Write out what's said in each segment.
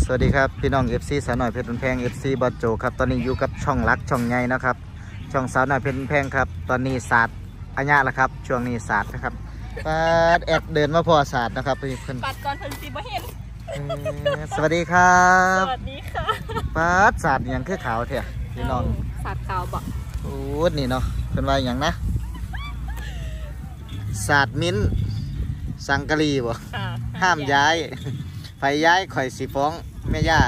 สวัสดีครับพี่น้อง FC สาวหน่อยเพชรแพง FC บอสโจครับตอนนี้อยู่กับช่องรักช่องใหญ่นะครับช่องสาวหน่อยเพชรแพงครับตอนนี้ศาสตร์อัญญาละครับช่วงนี้ศาสตร์นะครับปัดแอดเดินมาพอศาสตร์นะครับเพื่อนปัดก่อนเพิ่นสิบ่เห็นสวัสดีครับสวัสดีค่ะปัดศาสตร์อย่างคือขาวเถอะพี่น้องศาสตร์ขาวบ่โอ้นี่เนาะเป็นว่าอย่างนะศาสตร์มิ้นสังกะรีบ่ห้ามย้ายไฟย้ายข่อยสีฟ้องแม่ย่า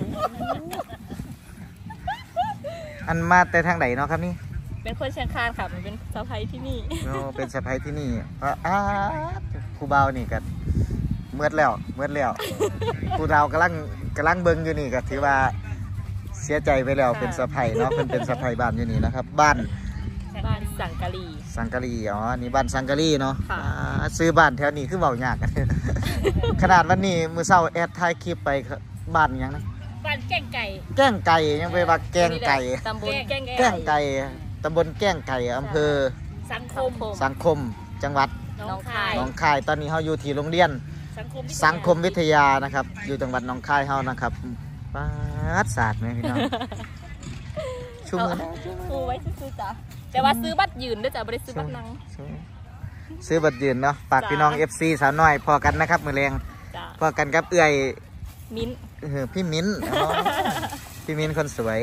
อันมาแต่ทางไหนเนาะครับนี่เป็นคนเชียงคานค่ะมันเป็นสะใภ้ที่นี่เป็นสะใภ้ที่นี่เพราะครูเบานี่กันเมื่อแล้วครูดาวกำลังเบิ้งอยู่นี่ก็ถือว่าเสียใจไปแล้วเป็นสะใภ้เนาะเป็นสะใภ้บ้านอยู่นี่นะครับบ้านสังกะรีอ๋อนี่บ้านสังกะรีเนาะซื้อบ้านแถวนี้คือเบายากขนาดวันนี้มือเศร้าแอดถ่ายคลิปไปบ้านยังนะบ้านแก้งไก่ยังไปว่าแกงไก่ตำบลแก้งไก่ตำบลแก้งไก่อำเภอสังคมจังหวัดหนองคายตอนนี้เขาอยู่ที่โรงเรียนสังคมวิทยานะครับอยู่จังหวัดหนองคายเฮานะครับป้าศาสตร์ไหมพี่น้องชุ่มมือซื้อไว้ซื้อจ้ะแต่ว่าซื้อบัตรยืนด้วยจ้ะไม่ได้ซื้อบัตรนั่งซื้อบัตรยืนเนาะฝากพี่น้อง FC สาวน้อยพอกันนะครับมือแรงพอกันกับเอื่อยมิ้นพี่มิ้นพี่มิ้นคนสวย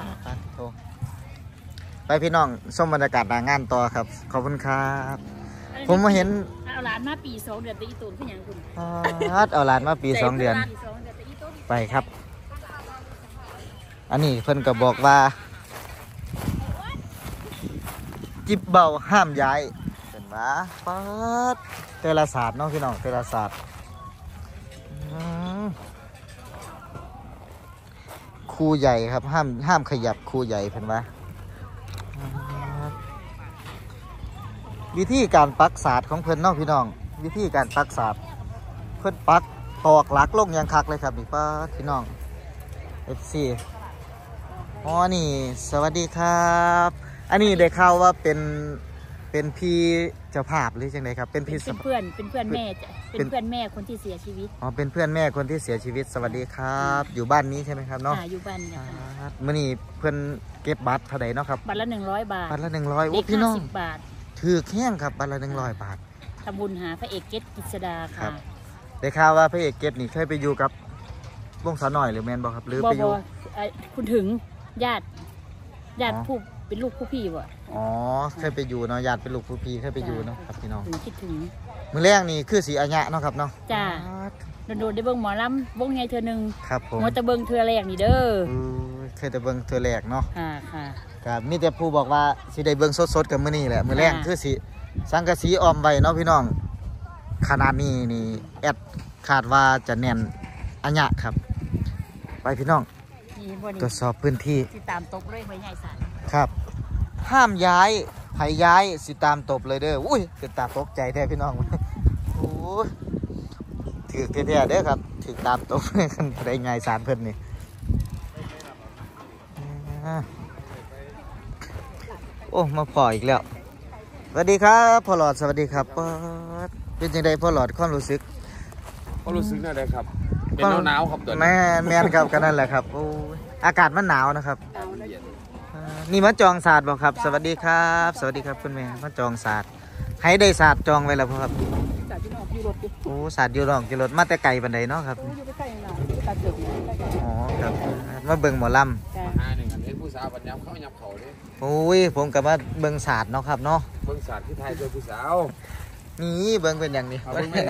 ไปพี่น้องส้มบรรยากาศหน้างานต่อครับขอบคุณครับผมมาเห็นเอาหลานมาปี2 เดือนตีตูนขึ้นอย่างคุณเอาหลานมาปี2 เดือนไปครับอันนี้เพิ่นก็บอกว่าจิบเบาห้ามย้ายเห็นไหมปัดเตลศาสตร์เนาะพี่น้องเตลศาสตร์ครูใหญ่ครับห้ามขยับครูใหญ่เห็นไหมวิธีการปักศาสตร์ของเพิ่นเนาะพี่น้องวิธีการปักศาสตร์เพิ่นปักตอกหลักลงยังคักเลยครับพี่ป้าพี่น้อง FC อ๋อนี่สวัสดีครับอันนี้ได้ข่าวว่าเป็นพี่เจ้าภาพหรือยังไงครับเป็นพี่เป็นเพื่อนแม่เป็นเพื่อนแม่คนที่เสียชีวิตอ๋อเป็นเพื่อนแม่คนที่เสียชีวิตสวัสดีครับอยู่บ้านนี้ใช่ไหมครับเนาะอยู่บ้านเนี่ยมื่อนี้เพื่อนเก็บบัตรเท่าไหร่เนาะครับบัตรละ100 บาทบัตรละ100โอ้พี่น้อง 50 บาทถือแข้งครับบัตรละ100 บาททำบุญหาพระเอกเกตกิษดาค่ะได้ข่าวว่าพระเอกเกตนี่เคยไปอยู่กับวงสาวน้อยหรือแมนบอกครับหรือไปอยู่คุณถึงญาติผู้เป็นลูกผู้พี่วะอ๋อเคยไปอยู่เนาะญาติเป็นลูกผู้พี่เคยไปอยู่เนาะครับพี่น้องคิดถึงมือแรกนี่คือสีอัญญะเนาะครับเนาะจ้าโดนได้เบิ้งหมอลำวงไงเธอหนึ่งครับผมหัวตะเบิ้งเธอแรกนี่เด้อเคยแต่เบิ้งเธอแรกเนาะค่ะครับมีแต่ผู้บอกว่าสีได้เบิ้งสดๆกับมือนี่แหละมือแรกคือสีสังกะสีออมไว้เนาะพี่น้องขนาดนี้นี่แอดคาดว่าจะแน่นอัญญะครับไปพี่น้องตรวจสอบพื้นที่ตามตบเลยไว้ใหญ่สารครับห้ามย้ายใครย้ายสิตามตบเลยเด้ออุ้ยเป็นตาตกใจแท้พี่น้องโอ้ถือแท้ๆเด้อครับถือตามตบกันได้ไงสารเพิ่นนี่โอ้มาพออีกแล้วสวัสดีครับพ่อหลอดสวัสดีครับเป็นยังไงพ่อหลอดความรู้สึกน่าได้ครับเป็นหนาวครับตัวนี้แม่ครับกันนั่นแหละครับโอ้อากาศมันหนาวนะครับนี่มาจองศาสตร์บอกครับสวัสดีครับสวัสดีครับคุณแม่มาจองศาสตร์ให้ได้ศาสตร์จองไว้แล้วครับโอ้ศาสตร์อยู่รองกิโลมาแต่ไก่บันไดเนาะครับอ๋อครับมาเบิ่งหมอลำผู้สาวบัญญัติเขาหยับเขาเลยโอ้ยผมกับว่าเบิ่งศาสตร์เนาะครับเนาะเบิ่งศาสตร์ที่ไทยโดยผู้สาวนี่เบิ่งเป็นอย่างนี้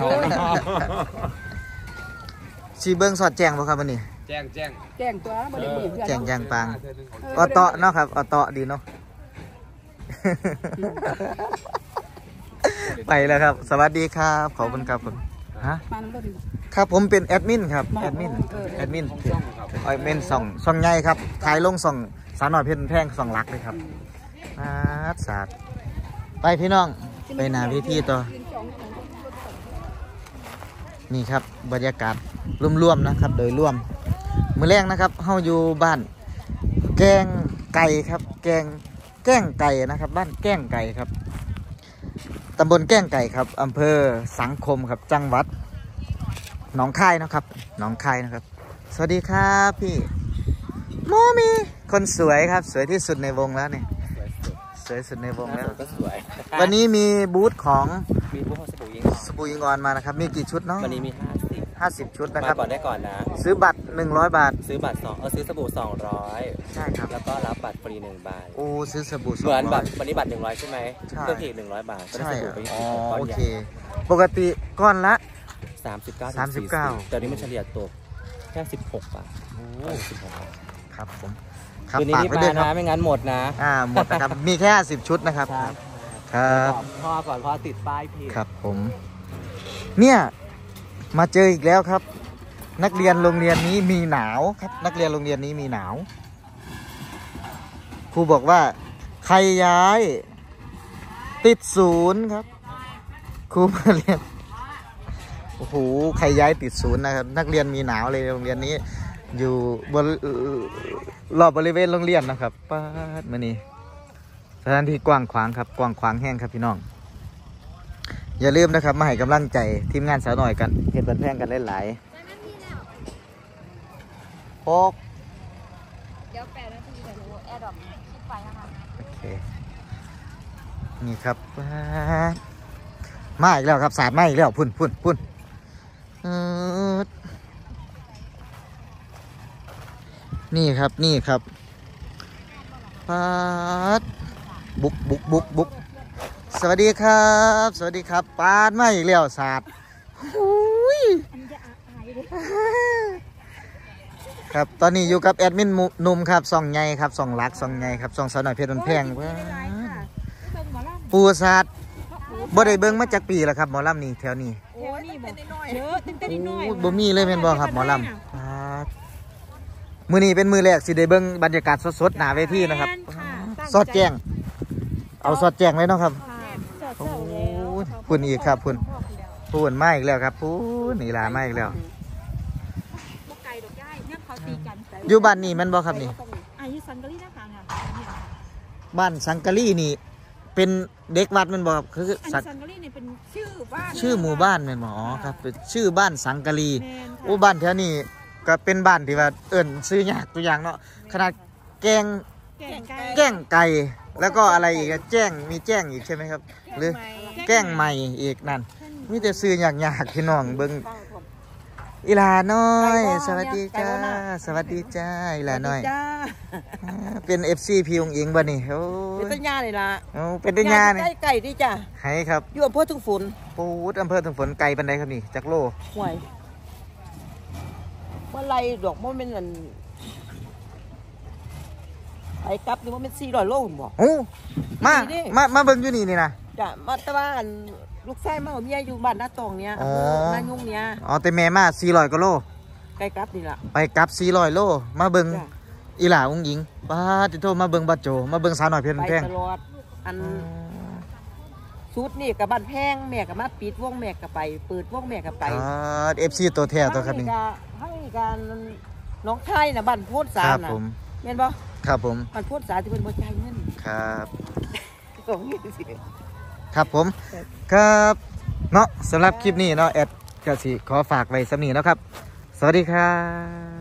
สีเบิ่งสอดแจงบ่ครับวันนี้แจ้งตัวบริบูรณ์แจงปังออโต้เนาะครับออโต้ดีเนาะไปแล้วครับสวัสดีครับขอบคุณครับผมฮะครับผมเป็นแอดมินครับแอดมินส่องใหญ่ครับถ่ายลงส่องสาวหน่อยเพชรแพงส่องรักเลยครับศาสตร์ไปพี่น้องไปหน้าพิธีต่อนี่ครับบรรยากาศร่วมๆนะครับโดยร่วมมื้อแรกนะครับเฮาอยู่บ้านแกงไก่ครับแกงไก่นะครับบ้านแกงไก่ครับตำบลแกงไก่ครับอำเภอสังคมครับจังหวัดหนองคายนะครับหนองคายนะครับสวัสดีครับพี่โมมีคนสวยครับสวยที่สุดในวงแล้วเนี่ยสวยสุดในวงแล้วก็สวยวันนี้มีบูธของมีพวกสบู่ยิงสบู่ยิงออนมานะครับมีกี่ชุดเนาะวันนี้มี 50 ชุดนะคมารับก่อนได้ก่อนนะซื้อบัตร100 บาทซื้อบัตรซื้อสบู่ใช่ครับ 200แล้วก็รับบัตรฟรี1 ใบโอ้ซื้อสบู่เหมือนแบบ 200 วันนี้บัตร100ใช่ไหมใช่เพิ่มอีก100 บาทก็ได้ใช่สบู่ไปอ๋อก้อนโอใหญ่เคปกติก้อนละ 39แต่นี้มันเฉลี่ยตัวแค่16 บาทโอ้ 16 บาทครับผมครับคืนนี้ฝากรีบไว้มาด้วยครันะบไม่งั้นหมดนะหมดนะครับ มีแค่50 ชุดนะครับครับครับพ่อก่อนพ่อติดป้ายผิดครับผมเนี่ยมาเจออีกแล้วครับ นักเรียนโรงเรียนนี้มีหนาวครับ นักเรียนโรงเรียนนี้มีหนาวครูบอกว่าใครย้ายติดศูนย์ครับครูมาเรียนโอ้โหใครย้ายติดศูนย์นะครับนักเรียนมีหนาวเลยโรงเรียนนี้อยู่บนรอบบริเวณโรงเรียนนะครับป้าดมานี่สถานที่กว้างขวางครับกว้างขวางแห้งครับพี่น้องอย่าลืมนะครับมาให้กำลังใจทีมงานสาวหน่อยกันเห็นบันแพงกันหลายๆ6 เดี๋ยว8 นาทีเดี๋ยวหนูแอร์ดรอปคลิปไปนะคะโอเคนี่ครับมาอีกแล้วครับสาดมาอีกแล้วพุ่นนี่ครับปัดบุกสวัสดีครับปาดมาอีกแล้วสาดครับตอนนี้อยู่กับแอดมินหนุ่มครับส่องไงครับส่องรักส่องไงครับส่องสาวหน่อยเพชรบนแพงปูสาดบ่ได้เบิ่งมาจากปีแล้วครับหมอลำนี่แถวนี้โอ้นี่บอกเยอะเต้นๆน้อยบ่มีเลยแม่นบ่ครับหมอลำมื้อนี้เป็นมื้อแรกสิได้เบิ่งบรรยากาศสดๆหน้าเวทีนะครับสอดแจ้งเอาสอดแจ้งเลยเนาะครับโอ้ยพุ่นอีกครับพุ่นมาอีกแล้วครับพุ่นนี่ล่ะมาอีกแล้วอยู่บ้านนี่แม่นบ่ครับนี่อยู่สังกะรีนะคะเนี่ยบ้านสังกะรีนี่เป็นเด็กวัดแม่นบ่ครับคือสังกะรีเนี่ยเป็นชื่อบ้านชื่อหมู่บ้านแม่นบ่อ๋อครับเป็นชื่อบ้านสังกะรีแม่นค่ะโอ้บ้านแถวนี้ก็เป็นบ้านที่ว่าเอิ้นซื้อยากตัวอย่างเนาะขนาดแกงแก่งไก่แล้วก็อะไรอีกอะมีแจ้งอีกใช่ไหมครับหรือแกงใหม่อีกนั่นมีแต่ซื้อยากพี่น้องเบิ่งอีหลาน้อย สวัสดีจ้าอีหลาน้อยเป็น FC พี่องอิงบ่นี่โอ้เป็นต้นยาเลยล่ะเป็นตัญญานี่ไก่ดิจ้ะให้ครับอยู่อำเภอทุ่งฝนปูดอำเภอถึงฝนไกลปานใดครับนี่จักโลห่วยเมื่อไรดอกมันเป็นอันไอ้กับนี่มันเป็น400 โลผมบอกโอ้มาเบิ่งอยู่นี่นะจ้ะมาแต่ว่าอันลูกชายมากับเมียอยู่บ้านน้าตองเนี้ยอ๋อนายุ่งเนี้ยอ๋อแต่แม่มา400กว่าโลไก่กับนี่ล่ะไปกลับ400 โลมาเบิ่งจ้ะอีหลาองอิงป้าติโทมาเบิ่งบัดโจมาเบิ่งสาวน้อยเพชรไปแพงตลอดอันชุดนี่กับบ้านแพงแม่กับมาปิดวงแม่กับไปเปิดวงแม่กับไป FC ตัวแท้ตัวครับนี่ทั้งการน้องชายนะบ้านโพดสาครัรบน่ะผมแม่นบ่ครับผมบ้านโพดสารที่เป็นบ่จ่ายเงินครับของนี่สิครับผมครับเนาะสำหรับคลิปนี้เนาะแอดก็สิขอฝากไว้สำนีเนาะครับ สวัสดีครับ